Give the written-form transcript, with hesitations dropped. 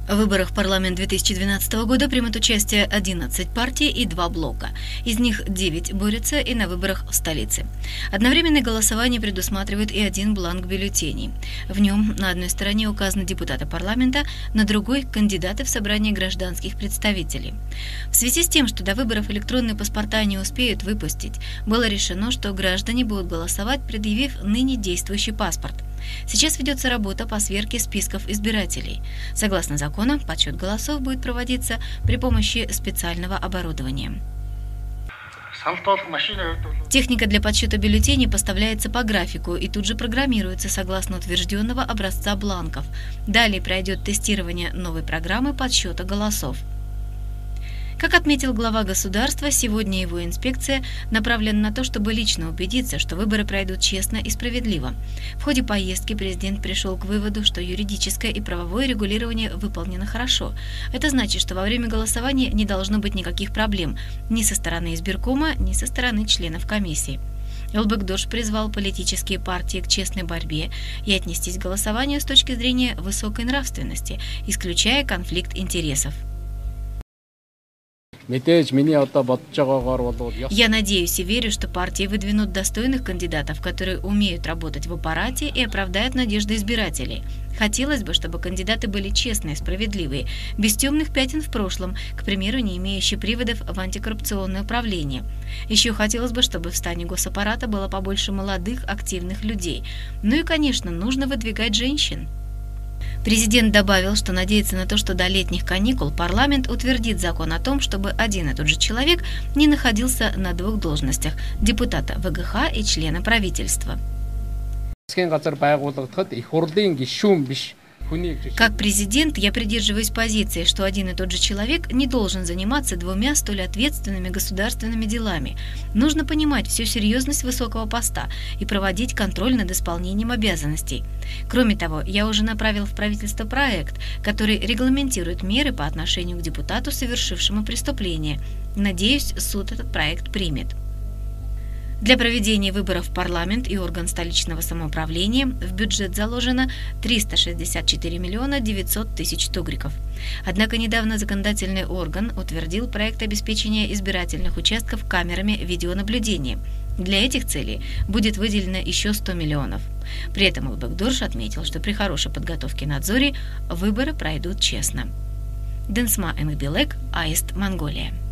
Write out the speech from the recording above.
В выборах в парламент 2012 года примут участие 11 партий и 2 блока. Из них 9 борются и на выборах в столице. Одновременное голосование предусматривает и один бланк бюллетеней. В нем на одной стороне указаны депутаты парламента, на другой – кандидаты в собрание гражданских представителей. В связи с тем, что до выборов электронные паспорта не успеют выпустить, было решено, что граждане будут голосовать, предъявив ныне действующий паспорт. Сейчас ведется работа по сверке списков избирателей. Согласно закону, подсчет голосов будет проводиться при помощи специального оборудования. Техника для подсчета бюллетеней поставляется по графику и тут же программируется согласно утвержденного образца бланков. Далее пройдет тестирование новой программы подсчета голосов. Как отметил глава государства, сегодня его инспекция направлена на то, чтобы лично убедиться, что выборы пройдут честно и справедливо. В ходе поездки президент пришел к выводу, что юридическое и правовое регулирование выполнено хорошо. Это значит, что во время голосования не должно быть никаких проблем ни со стороны избиркома, ни со стороны членов комиссии. Ылбык-Дош призвал политические партии к честной борьбе и отнестись к голосованию с точки зрения высокой нравственности, исключая конфликт интересов. Я надеюсь и верю, что партии выдвинут достойных кандидатов, которые умеют работать в аппарате и оправдают надежды избирателей. Хотелось бы, чтобы кандидаты были честные, справедливые, без темных пятен в прошлом, к примеру, не имеющие приводов в антикоррупционное управление. Еще хотелось бы, чтобы в стане госаппарата было побольше молодых, активных людей. Ну и, конечно, нужно выдвигать женщин. Президент добавил, что надеется на то, что до летних каникул парламент утвердит закон о том, чтобы один и тот же человек не находился на 2 должностях – депутата ВГХ и члена правительства. Как президент я придерживаюсь позиции, что один и тот же человек не должен заниматься 2 столь ответственными государственными делами. Нужно понимать всю серьезность высокого поста и проводить контроль над исполнением обязанностей. Кроме того, я уже направил в правительство проект, который регламентирует меры по отношению к депутату, совершившему преступление. Надеюсь, суд этот проект примет. Для проведения выборов в парламент и орган столичного самоуправления в бюджет заложено 364 миллиона 900 тысяч тугриков. Однако недавно законодательный орган утвердил проект обеспечения избирательных участков камерами видеонаблюдения. Для этих целей будет выделено еще 100 миллионов. При этом Ылбык-Дош отметил, что при хорошей подготовке и надзоре выборы пройдут честно. Денсма Энгбилек, Аист, Монголия.